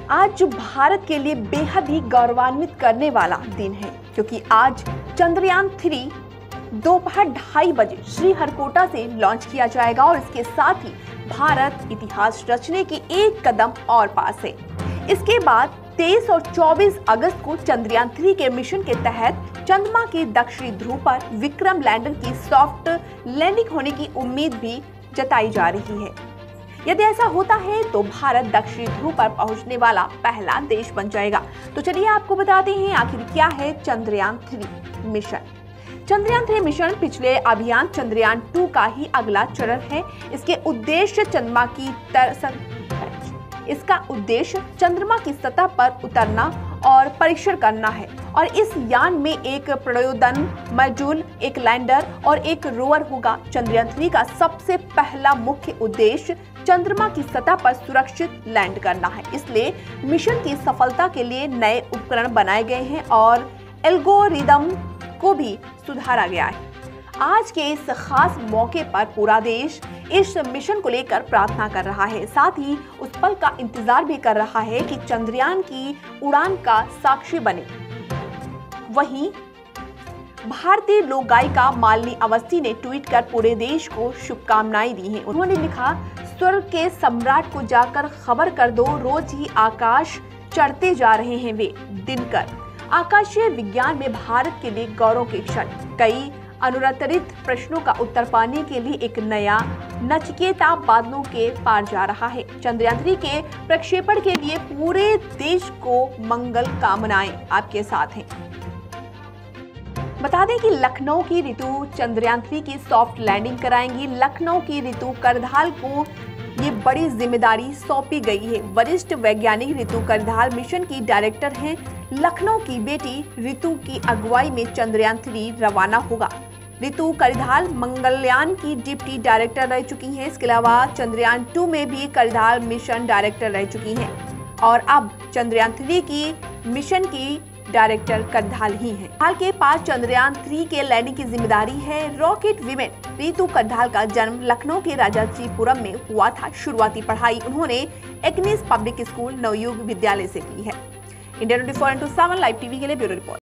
आज जो भारत के लिए बेहद ही गौरवान्वित करने वाला दिन है, क्योंकि आज चंद्रयान 3 दोपहर 2:30 बजे श्रीहरिकोटा से लॉन्च किया जाएगा और इसके साथ ही भारत इतिहास रचने के एक कदम और पास है। इसके बाद 23 और 24 अगस्त को चंद्रयान 3 के मिशन के तहत चंद्रमा के दक्षिणी ध्रुव पर विक्रम लैंडर की सॉफ्ट लैंडिंग होने की उम्मीद भी जताई जा रही है। यदि ऐसा होता है तो भारत दक्षिणी ध्रुव पर पहुंचने वाला पहला देश बन जाएगा। तो चलिए आपको बताते हैं आखिर क्या है चंद्रयान 3 मिशन। चंद्रयान 3 मिशन पिछले अभियान चंद्रयान 2 का ही अगला चरण है। इसका उद्देश्य चंद्रमा की सतह पर उतरना और परीक्षण करना है और इस यान में एक प्रयोदन मॉड्यूल, एक लैंडर और एक रोवर होगा। चंद्रयान 3 का सबसे पहला मुख्य उद्देश्य चंद्रमा की सतह पर सुरक्षित लैंड करना है। इसलिए मिशन की सफलता के लिए नए उपकरण बनाए गए हैं और एल्गोरिदम को भी सुधारा गया है। आज के इस खास मौके पर पूरा देश इस मिशन को लेकर प्रार्थना कर रहा है, साथ ही उस पल का इंतजार भी कर रहा है कि चंद्रयान की उड़ान का साक्षी बने। वहीं भारतीय लोक गायिका मालिनी अवस्थी ने ट्वीट कर पूरे देश को शुभकामनाएं दी हैं। उन्होंने लिखा, स्वर्ग के सम्राट को जाकर खबर कर दो, रोज ही आकाश चढ़ते जा रहे हैं वे दिनकर। आकाशीय विज्ञान में भारत के लिए गौरव के क्षण। कई अनुत्तरित प्रश्नों का उत्तर पाने के लिए एक नया नचिकेता बादलों के पार जा रहा है। चंद्रयान 3 के प्रक्षेपण के लिए पूरे देश को मंगल कामनाएं आपके साथ हैं। बता दें कि लखनऊ की ऋतु चंद्रयान 3 की सॉफ्ट लैंडिंग कराएंगी। लखनऊ की ऋतु करधाल को ये बड़ी जिम्मेदारी सौंपी गई है। वरिष्ठ वैज्ञानिक ऋतु करधाल मिशन की डायरेक्टर हैं। लखनऊ की बेटी ऋतु की अगुवाई में चंद्रयान 3 रवाना होगा। ऋतु करधाल मंगलयान की डिप्टी डायरेक्टर रह चुकी हैं। इसके अलावा चंद्रयान 2 में भी करधाल मिशन डायरेक्टर रह चुकी हैं और अब चंद्रयान 3 की मिशन की डायरेक्टर करधाल ही हैं। हाल के पास चंद्रयान 3 के लैंडिंग की जिम्मेदारी है। रॉकेट वीमेन ऋतु करधाल का जन्म लखनऊ के राजाजीपुरम में हुआ था। शुरुआती पढ़ाई उन्होंने एग्निस पब्लिक स्कूल नवयुग विद्यालय से की है। इंडिया 24x7 लाइव टीवी के लिए ब्यूरो रिपोर्ट।